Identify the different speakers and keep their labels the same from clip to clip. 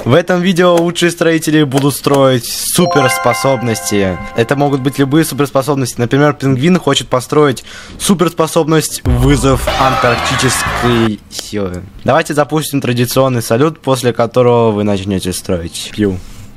Speaker 1: В этом видео лучшие строители будут строить суперспособности. Это могут быть любые суперспособности. Например, пингвин хочет построить суперспособность вызов антарктической силы. Давайте запустим традиционный салют, после которого вы начнете строить. Пью.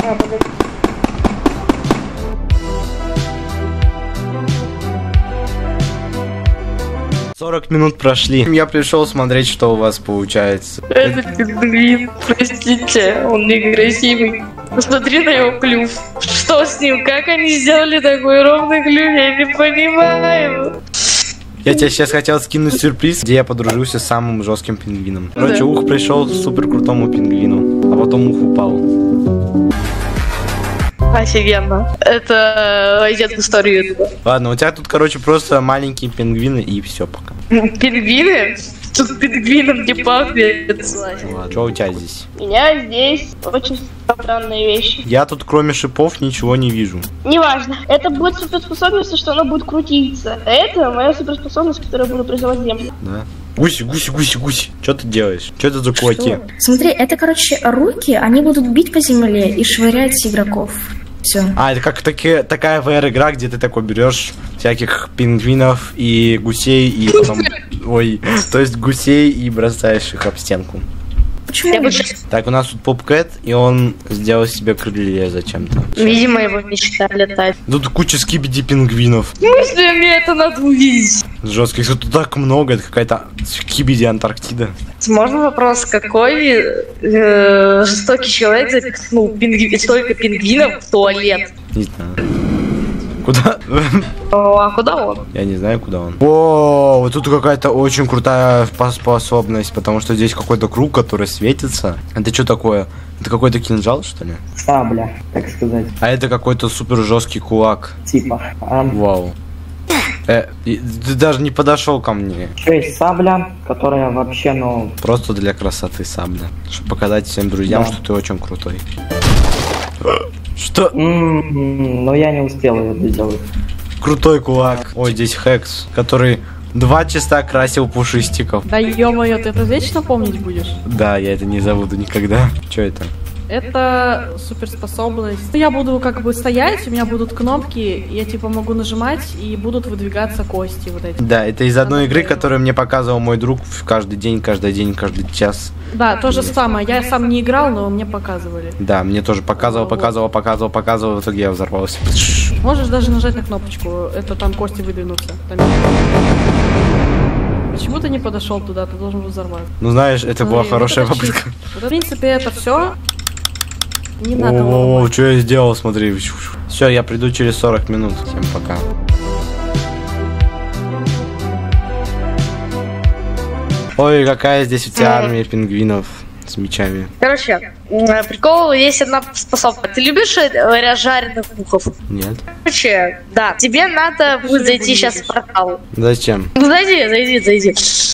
Speaker 1: 40 минут прошли. Я пришел смотреть, что у вас получается.
Speaker 2: Это пингвин, простите, он некрасивый. Посмотри на его клюв. Что с ним? Как они сделали такой ровный клюв? Я не понимаю.
Speaker 1: Я тебе сейчас хотел скинуть сюрприз, где я подружился с самым жестким пингвином. Короче, ух пришел к супер крутому пингвину, а потом ух упал.
Speaker 2: Офигенно. Это войдет в историю.
Speaker 1: Ладно, у тебя тут, короче, просто маленькие пингвины и все пока.
Speaker 2: Пингвины? Тут пингвином не пахнет.
Speaker 1: Ладно, что у тебя здесь?
Speaker 2: У меня здесь очень странные вещи.
Speaker 1: Я тут кроме шипов ничего не вижу.
Speaker 2: Неважно. Это будет суперспособность, что она будет крутиться. А это моя суперспособность, которая буду призывать землю.
Speaker 1: Да. Гуси. Что ты делаешь? Что это за кулаки?
Speaker 3: Смотри, это, короче, руки, они будут бить по земле и швырять игроков. Все.
Speaker 1: А, это как такая VR-игра, где ты такой берешь всяких пингвинов и гусей и потом... Ой, то есть гусей и бросаешь их об стенку.
Speaker 3: Почему?
Speaker 1: Так, у нас тут попкэт, и он сделал себе крылья зачем-то.
Speaker 2: Видимо, его мечта летать.
Speaker 1: Тут куча скибиди пингвинов.
Speaker 2: В смысле, мне это надо увидеть?
Speaker 1: Жестких, тут так много, это какая-то скибиди Антарктида.
Speaker 2: Можно вопрос, какой жестокий человек запихнул столько пингвинов в туалет?
Speaker 1: Не знаю. Куда?
Speaker 2: А куда он?
Speaker 1: Я не знаю, куда он. О, вот тут какая-то очень крутая способность, потому что здесь какой-то круг, который светится. Это что такое? Это какой-то кинжал, что ли?
Speaker 4: Сабля, так сказать.
Speaker 1: А это какой-то супер жесткий кулак.
Speaker 4: Типа.
Speaker 1: Вау. Ты даже не подошел ко мне.
Speaker 4: Еще есть сабля, которая вообще, ну...
Speaker 1: Просто для красоты сабля. Чтобы показать всем друзьям,
Speaker 4: Да.
Speaker 1: что ты очень крутой. Что?
Speaker 4: Но я не успел ее сделать.
Speaker 1: Крутой кулак. Ой, здесь Хекс, который 2 часа красил пушистиков.
Speaker 5: Да ё-моё, ты это вечно помнить будешь?
Speaker 1: Да, я это не забуду никогда. Что это?
Speaker 5: Это суперспособность. Я буду как бы стоять, у меня будут кнопки, я типа могу нажимать, и будут выдвигаться кости вот эти.
Speaker 1: Да, это из одной игры, которую мне показывал мой друг каждый день, каждый час.
Speaker 5: Да, то же самое. Я сам не играл, но мне показывали.
Speaker 1: Да, мне тоже показывал, в итоге я взорвался.
Speaker 5: Можешь даже нажать на кнопочку, это там кости выдвинутся. Там... Почему ты не подошел туда? Ты должен взорвать.
Speaker 1: Ну знаешь, это была хорошая попытка.
Speaker 5: Вот, в принципе, это все. Не надо.
Speaker 1: О, что я сделал, смотри. Все, я приду через 40 минут. Всем пока. Ой, какая здесь у тебя армия пингвинов с мечами.
Speaker 2: Короче, прикол, есть одна способность. Ты любишь, говоря, жареных ухов?
Speaker 1: Нет.
Speaker 2: Короче, да. Тебе надо будет зайти сейчас в портал.
Speaker 1: Зачем?
Speaker 2: Ну, зайди.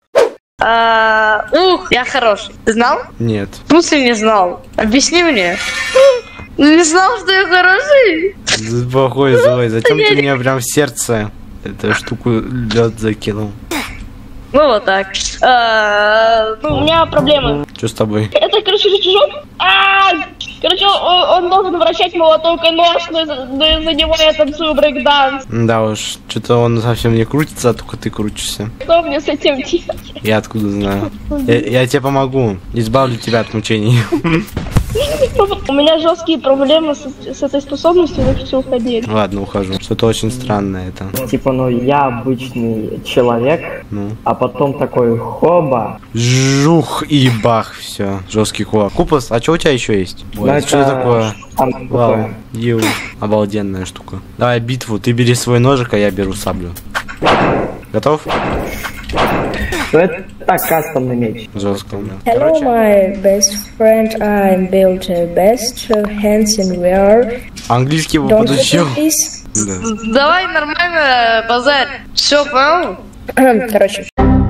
Speaker 2: Я хороший. Ты знал?
Speaker 1: Нет.
Speaker 2: В смысле не знал? Объясни мне. Ну не знал, что я хороший?
Speaker 1: Ты плохой, злой. Зачем ты мне прям в сердце эту штуку лед закинул?
Speaker 2: Ну вот так. Ну, у меня проблемы.
Speaker 1: Что с тобой?
Speaker 2: Это, короче, рычажок. Короче, он должен вращать молоток и нож, но за него я танцую брейкданс.
Speaker 1: Да уж, что-то он совсем не крутится, а только ты крутишься.
Speaker 2: Что мне с этим делать?
Speaker 1: Я откуда знаю? Я тебе помогу, избавлю тебя от мучений.
Speaker 2: У меня жесткие проблемы с этой способностью, я хочу уходить.
Speaker 1: Ладно, ухожу. Что-то очень странное это.
Speaker 4: Типа, ну я обычный человек,
Speaker 1: Ну.
Speaker 4: а потом такой хоба.
Speaker 1: Жух и бах, все. Жесткий кулак. Купас, а что у тебя еще есть? Ой,
Speaker 4: Ну,
Speaker 1: что это такое?
Speaker 4: Там
Speaker 1: Вау,
Speaker 4: такое.
Speaker 1: ю, обалденная штука. Давай битву, ты бери свой ножик, а я беру саблю. Готов?
Speaker 4: Ну, это так, кастомный меч.
Speaker 1: Жестко.
Speaker 3: Hello, my best friend. I'm built best hands in VR.
Speaker 1: Английский
Speaker 3: Don't
Speaker 1: подучил.
Speaker 3: forget this.
Speaker 1: Да.
Speaker 2: Давай нормально базарь. Все, понял?
Speaker 3: Короче.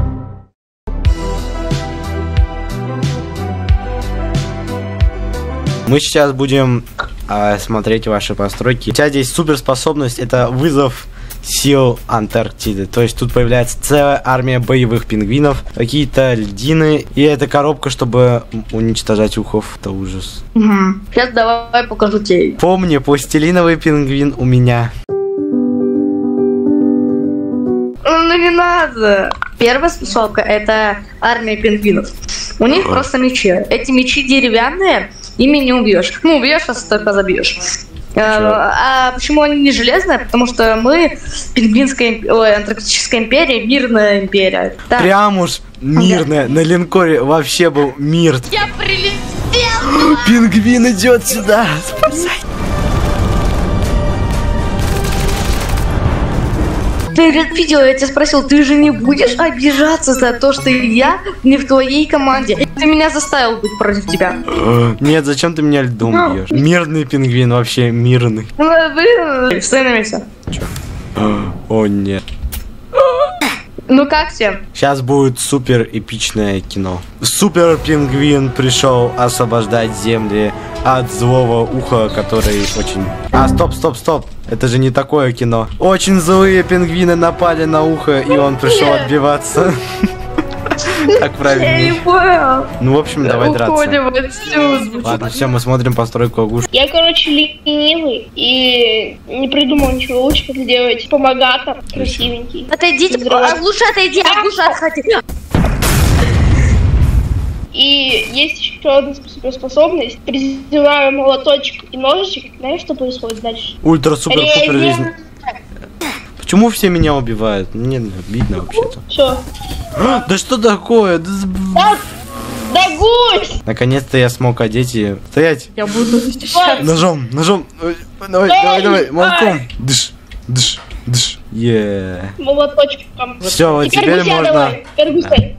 Speaker 1: Мы сейчас будем смотреть ваши постройки. У тебя здесь суперспособность, это вызов сил Антарктиды. То есть тут появляется целая армия боевых пингвинов, какие-то льдины, и это коробка, чтобы уничтожать ухов. Это ужас.
Speaker 2: Сейчас давай покажу тебе.
Speaker 1: Помни, пластилиновый пингвин у меня.
Speaker 2: Ну не надо. Первая способка — это армия пингвинов. У них просто мечи. Эти мечи деревянные, ими не убьешь. Ну, убьешь, а только забьешь. А почему они не железные? Потому что мы, Антарктическая империя, мирная империя. Да.
Speaker 1: Прям уж мирная. На линкоре вообще был мир.
Speaker 2: Я прилетел!
Speaker 1: Пингвин идет сюда. Спасай.
Speaker 2: Перед видео я тебя спросил, ты же не будешь обижаться за то, что я не в твоей команде? Ты меня заставил быть против тебя.
Speaker 1: Нет, зачем ты меня льдом бьешь? Мирный пингвин, вообще мирный.
Speaker 2: Блин, стой на месте.
Speaker 1: О, нет.
Speaker 2: Ну как тебе?
Speaker 1: Сейчас будет супер эпичное кино. Супер пингвин пришел освобождать земли от злого уха, который очень... стоп. Это же не такое кино. Очень злые пингвины напали на ухо, и он пришел отбиваться. Так
Speaker 2: Я
Speaker 1: правильнее.
Speaker 2: не понял.
Speaker 1: Ну, в общем, давай драться.
Speaker 2: Уходим отсюда.
Speaker 1: Ладно, все, мы смотрим постройку Агуш.
Speaker 6: Я, короче, ленивый и не придумал ничего лучше, как сделать помогатор красивенький.
Speaker 2: Отойдите, лучше отойди, Агуша, отходи.
Speaker 6: И есть еще одна суперспособность. Призываю молоточек и ножичек. Знаешь, что происходит дальше?
Speaker 1: Ультра-супер-пупер жизнь. Почему все меня убивают? Мне обидно вообще-то.
Speaker 6: Все.
Speaker 1: Да что такое?
Speaker 6: Да гусь!
Speaker 1: Наконец-то я смог одеть и... Стоять!
Speaker 5: Я буду защищаться.
Speaker 1: Ножом! Давай, молотком! Дыш!
Speaker 6: Молоточком.
Speaker 1: Все, вот
Speaker 6: Теперь
Speaker 1: теперь
Speaker 6: гуся
Speaker 1: можно...
Speaker 6: давай. Теперь гуся.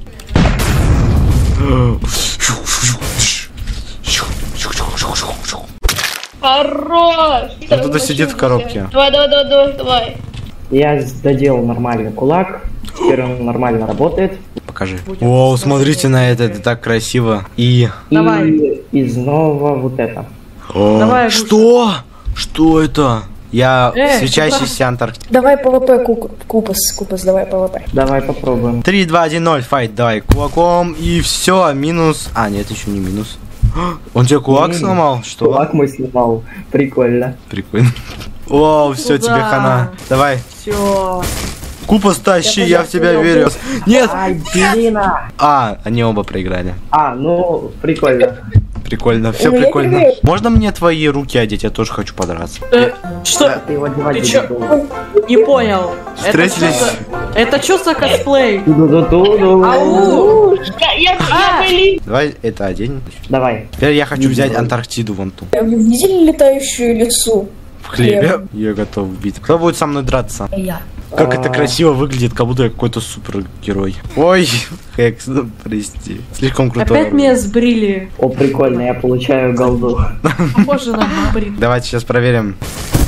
Speaker 6: Хорош!
Speaker 1: Он туда сидит в коробке.
Speaker 6: Давай.
Speaker 4: Я доделал нормальный кулак. Теперь он нормально работает.
Speaker 1: Покажи. О, смотрите на это так красиво. И...
Speaker 5: Давай.
Speaker 4: И снова вот это.
Speaker 5: Давай,
Speaker 1: Что? Что это? Я свечащийся Антарктида.
Speaker 3: Давай ПВП, Купас, давай ПВП.
Speaker 4: Давай попробуем.
Speaker 1: 3, 2, 1, 0, файт, давай, кулаком, и все, минус. А, нет, еще не минус. Он тебе кулак сломал? Что?
Speaker 4: Кулак мой сломал. Прикольно.
Speaker 1: Прикольно. О, все, тебе хана. Давай.
Speaker 5: Все.
Speaker 1: Купас, тащи, я в тебя верю. Нет!
Speaker 4: Ай, блин.
Speaker 1: Они оба проиграли.
Speaker 4: Ну, прикольно.
Speaker 1: Прикольно, все
Speaker 3: Ну, я
Speaker 1: прикольно.
Speaker 3: тебе-
Speaker 1: Можно мне твои руки одеть? Я тоже хочу подраться.
Speaker 5: Что?
Speaker 4: Ты его одевать
Speaker 5: Ты
Speaker 4: не
Speaker 5: чё?
Speaker 4: должен.
Speaker 5: Не понял.
Speaker 1: Встретились.
Speaker 5: Это что за косплей?
Speaker 4: Ду-ду-ду-ду.
Speaker 5: Ау!
Speaker 6: Я блин.
Speaker 1: Давай это одень.
Speaker 4: Давай.
Speaker 1: Теперь я хочу взять Антарктиду вон ту.
Speaker 3: Вы видели летающую лицу?
Speaker 1: В хлебе. Я готов бить. Кто будет со мной драться?
Speaker 3: Я.
Speaker 1: Как это красиво выглядит, как будто я какой-то супергерой. Ой, Хекс, ну, прости. Слишком крутой.
Speaker 5: Опять меня сбрили.
Speaker 4: О, прикольно, я получаю голду.
Speaker 5: Похоже на брит.
Speaker 1: Давайте сейчас проверим.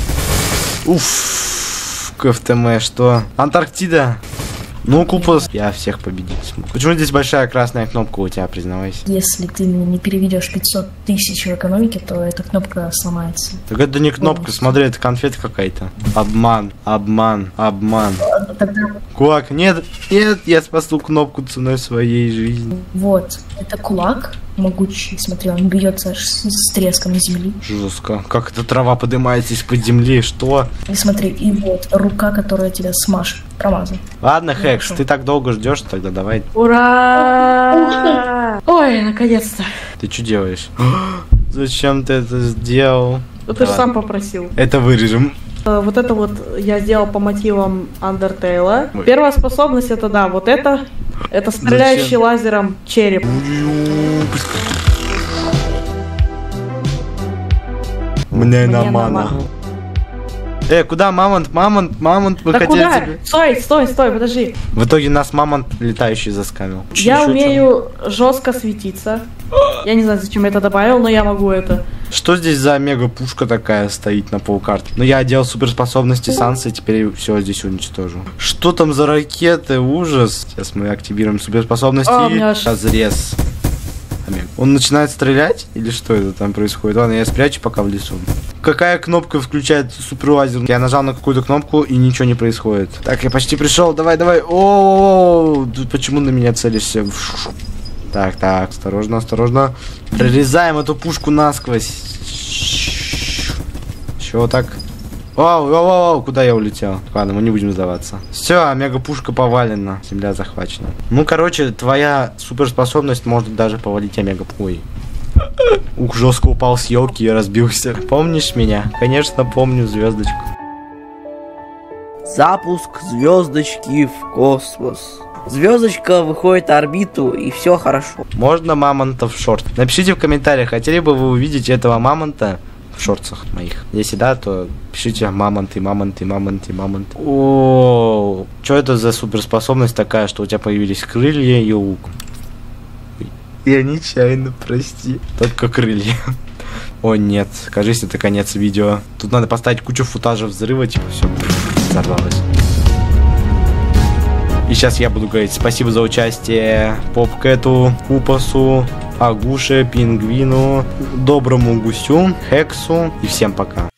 Speaker 1: Уф, КФТМ, что? Антарктида. Ну, Купас, я всех победить смог. Почему здесь большая красная кнопка у тебя, признавайся?
Speaker 3: Если ты не переведешь 500 тысяч в экономике, то эта кнопка сломается.
Speaker 1: Так это не кнопка, смотри, это конфета какая-то. Обман.
Speaker 3: Тогда
Speaker 1: Кулак, нет, я спасу кнопку ценой своей жизни.
Speaker 3: вот, это кулак могучий, смотри, он бьется аж с треском земли.
Speaker 1: Жестко. Как эта трава поднимается из-под земли, что?
Speaker 3: И смотри, и вот рука, которая тебя смажет, промазал.
Speaker 1: Ладно, Хекс, ты так долго ждешь, тогда давай.
Speaker 5: Ура! Ой, наконец-то.
Speaker 1: Ты что делаешь? Зачем ты это сделал?
Speaker 5: Ну ты же
Speaker 1: Давай.
Speaker 5: сам попросил.
Speaker 1: Это вырежем.
Speaker 5: Вот это вот я сделал по мотивам Undertale.
Speaker 1: Ой.
Speaker 5: Первая способность это да, вот это. Это стреляющий
Speaker 1: Зачем?
Speaker 5: лазером череп.
Speaker 1: Мне на мана. Куда мамонт, мы
Speaker 5: Да
Speaker 1: хотели
Speaker 5: куда?
Speaker 1: тебе...
Speaker 5: Стой, подожди.
Speaker 1: В итоге нас мамонт летающий заскамил.
Speaker 5: Я
Speaker 1: Шучу.
Speaker 5: умею жестко светиться. Я не знаю, зачем я это добавил, но я могу это.
Speaker 1: Что здесь за мега-пушка такая стоит на полкарты? Ну, я одел суперспособности Санса, и теперь все здесь уничтожу. Что там за ракеты? Ужас. Сейчас мы активируем суперспособности.
Speaker 5: А, у меня аж-
Speaker 1: Разрез. Он начинает стрелять? Или что это там происходит? Ладно, я спрячу пока в лесу. Какая кнопка включает супервайзер? Я нажал на какую-то кнопку и ничего не происходит. Так, я почти пришел. Давай, давай. О, почему на меня целишься? Так, так, осторожно, осторожно. Прорезаем эту пушку насквозь. Чего так? Оу, куда я улетел? Ладно, мы не будем сдаваться. Все, омега-пушка повалена. Земля захвачена. Ну, короче, твоя суперспособность может даже повалить омега-пушку. Ух, жестко упал с елки и разбился. Помнишь меня? Конечно, помню, звездочку.
Speaker 7: Запуск звездочки в космос. Звездочка выходит на орбиту, и все хорошо.
Speaker 1: Можно мамонта в шорт? Напишите в комментариях, хотели бы вы увидеть этого мамонта в шортсах моих? Если да, то пишите мамонты. О, что это за суперспособность такая, что у тебя появились крылья и лук? Я нечаянно, прости. Только крылья. О нет, кажется, это конец видео. Тут надо поставить кучу футажа взрыва, типа все взорвалось. И сейчас я буду говорить спасибо за участие Попкэту, Купасу, Агуше, Пингвину, Доброму Гусю, Хексу и всем пока.